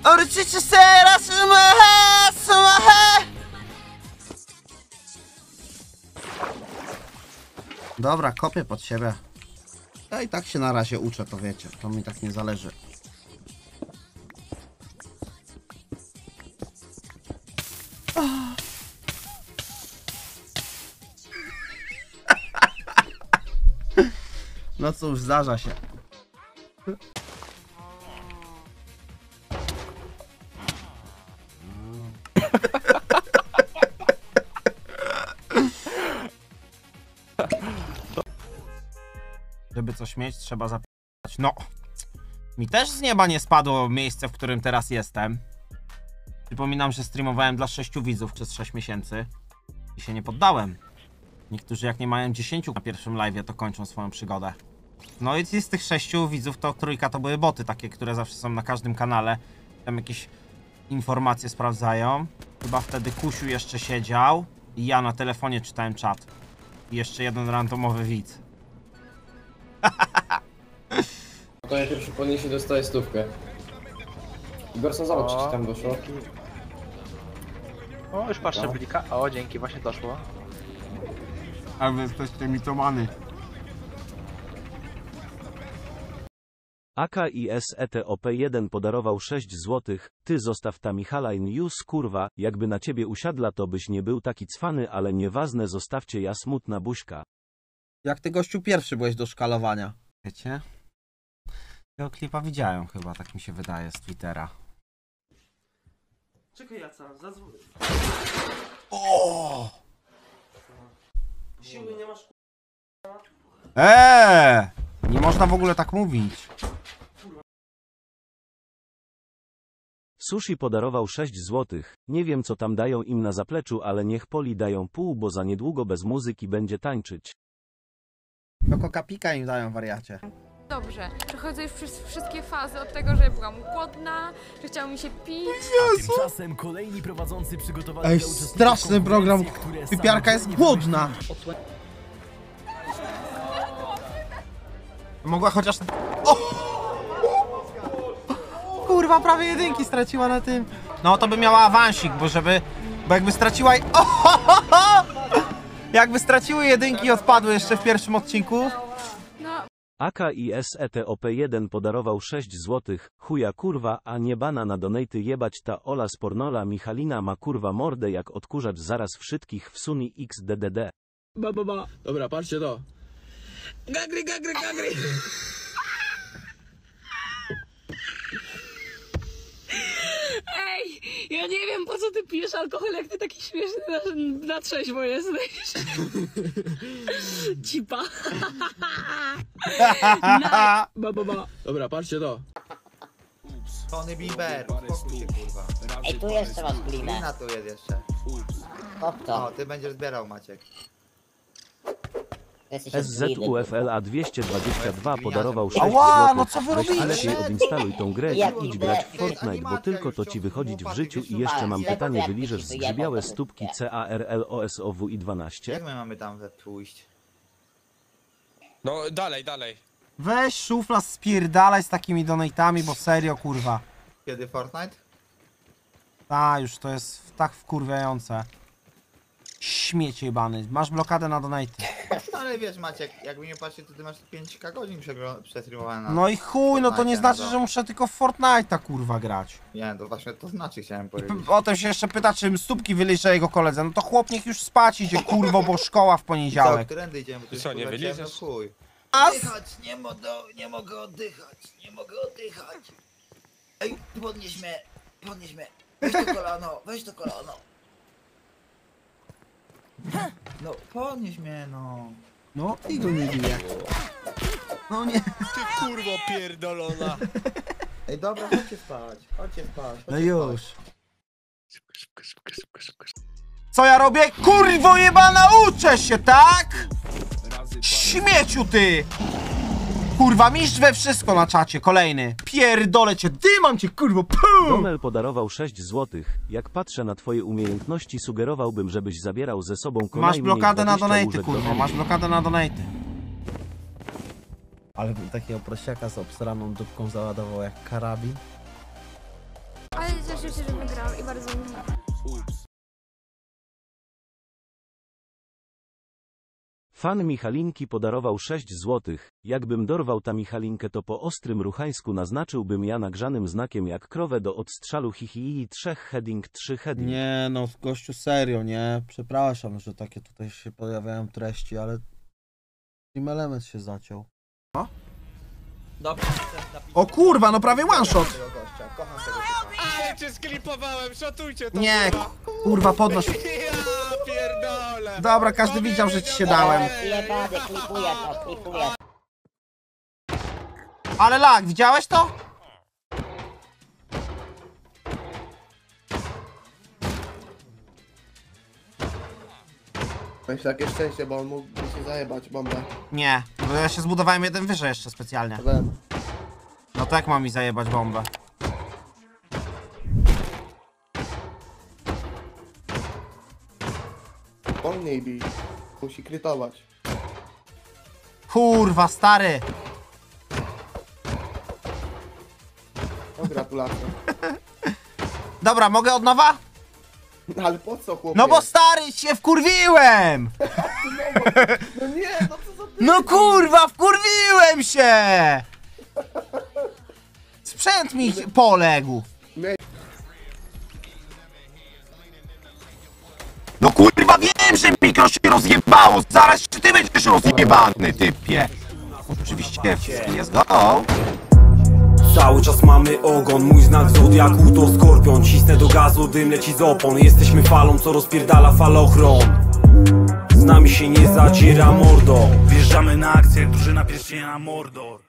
Orczycie teraz Dobra, kopię pod siebie. Ja i tak się na razie uczę, to wiecie, to mi tak nie zależy. No cóż, zdarza się. Żeby coś mieć, trzeba zapytać. No, mi też z nieba nie spadło miejsce, w którym teraz jestem. Przypominam, że streamowałem dla 6 widzów przez 6 miesięcy i się nie poddałem. Niektórzy jak nie mają 10 na pierwszym live'ie, to kończą swoją przygodę. No i z tych 6 widzów to trójka to były boty takie, które zawsze są na każdym kanale. Tam jakieś informacje sprawdzają. Chyba wtedy Kusiu jeszcze siedział i ja na telefonie czytałem czat. I jeszcze jeden randomowy widz. To ja pierwszy podniesie dostaję 100. Igorson, zobacz, czy ci tam doszło. O, już patrzę blika. O, dzięki, właśnie doszło. Ale wy jesteście mitomany. AKIS ETOP1 podarował 6 złotych. Ty zostaw ta Michalajn już kurwa, jakby na ciebie usiadła, to byś nie był taki cwany, ale nieważne, zostawcie ja smutna buźka. Jak ty gościu pierwszy byłeś do szkalowania? Wiecie? Tego klipa widziałem chyba, tak mi się wydaje, z Twittera. Czekaj, Jaca, zadzwoń. O! Siły nie masz, Nie można w ogóle tak mówić. Sushi podarował 6 złotych. Nie wiem co tam dają im na zapleczu, ale niech Poli dają pół, bo za niedługo bez muzyki będzie tańczyć. No kokapika im dają, wariacie. Dobrze, przechodzę już przez wszystkie fazy od tego, że byłam głodna, że chciało mi się pić. Tymczasem kolejni prowadzący przygotowali Ej, dla uczestników straszny program. konkurencji, które Typiarka jest samodzielnie głodna. Mogła chociaż... O! Kurwa, prawie jedynki straciła na tym. No to by miała awansik, bo jakby straciła... Jakby straciły jedynki i odpadły jeszcze w pierwszym odcinku. AKIS ETOP1 podarował 6 złotych. Chuja kurwa, a nie bana na donaty jebać ta Ola z Pornola. Michalina ma kurwa mordę jak odkurzacz, zaraz wszystkich wsuni XDDD. Dobra, patrzcie to. Gagry, gagry, gagry. Ej, ja nie wiem po co ty pijesz alkohol, jak ty taki śmieszny na trzeźwo jesteś. Cipa. Dobra, patrzcie to. Tony Bieber, spokój się kurwa. Ej, tu jeszcze masz glinę. Glina tu jest jeszcze. Kop to. O, ty będziesz zbierał, Maciek. SZUFLA 222 podarował 6 Ała, złotych. no co wy Weź robicie? się odinstaluj tą grę i idź grać w Fortnite, bo tylko to ci wychodzić w życiu. I jeszcze mam pytanie, wyliżesz zgrzybiałe stópki CARLOSOWI 12? Jak my mamy tam pójść? No, dalej, dalej. Weź szufla, spierdalaj z takimi donatami, bo serio, kurwa. Kiedy Fortnite? Ta, już to jest tak wkurwiające. Śmieć jebany. Masz blokadę na donaty. Ale wiesz, Maciek, jakby nie patrzeć, to ty masz 5K godzin przestreamowane na... No i chuj, no to nie Fortnite'a, znaczy, no. że muszę tylko w Fortnite'a kurwa grać. Nie, to właśnie to znaczy, chciałem I powiedzieć. potem się jeszcze pyta, czym stópki wyliże jego koledze. No to chłop niech już spać idzie, kurwo, bo szkoła w poniedziałek. Co, którędy idziemy? To I co, nie wyliżesz? chuj. As? Oddychać, nie mogę oddychać, nie mogę oddychać. Ej, podnieś mnie. Weź to kolano, weź to kolano. No, podnieś mnie, no. No i go nie bije. No nie. Ty kurwo pierdolona. Ej, dobra, chodźcie spać. No już. Co ja robię? Kurwo jebana, uczę się, tak? Śmieciu ty! Kurwa, mistrz we wszystko na czacie, kolejny. Pierdolę cię, dymam cię, kurwo, pum! Domel podarował 6 złotych. Jak patrzę na twoje umiejętności, sugerowałbym, żebyś zabierał ze sobą co Masz najmniej blokadę na 20 donaty, łóżek kurwa, do masz blokadę na donaty. Ale bym takiego prosiaka z obsraną dupką załadował jak karabin. Ale cieszę się, że wygrałam i bardzo mi miło. Fan Michalinki podarował 6 złotych. Jakbym dorwał ta Michalinkę, to po ostrym ruchańsku naznaczyłbym ja nagrzanym znakiem jak krowę do odstrzalu hihi 3 heading 3 heading. Nie no, gościu, serio, nie? Przepraszam, że takie tutaj się pojawiają treści, ale Team Element się zaciął. O? O kurwa, no prawie one shot! Ale cię sklipowałem, szatujcie to. Nie, kurwa, podnoś. Ja pierdolę. Dobra, każdy widział, że ci się dałem. Jebany, klipuję to, klipuję. Ale lag, widziałeś to? Weź takie szczęście, bo on mógłby się zajebać bombę. Nie, bo ja się zbudowałem jeden wyżej jeszcze specjalnie. No to jak mam mi zajebać bombę? Wolniej bij. Musi krytować. Kurwa, stary! No gratulacje. Dobra, mogę od nowa? Ale po co, chłopie? No bo stary, się wkurwiłem! No nie, no co za ty? No kurwa, wkurwiłem się! Sprzęt mi poległ. No kurwa, wiem, że mikro się rozjebało! Zaraz się ty będziesz rozjebany, typie! Oczywiście, jest go! Cały czas mamy ogon, mój znak zodiaku to skorpion. Cisnę do gazu, dym leci z opon. Jesteśmy falą, co rozpierdala falochron. Z nami się nie zaciera mordo. Wjeżdżamy na akcję, drużyna pierścienia Mordor.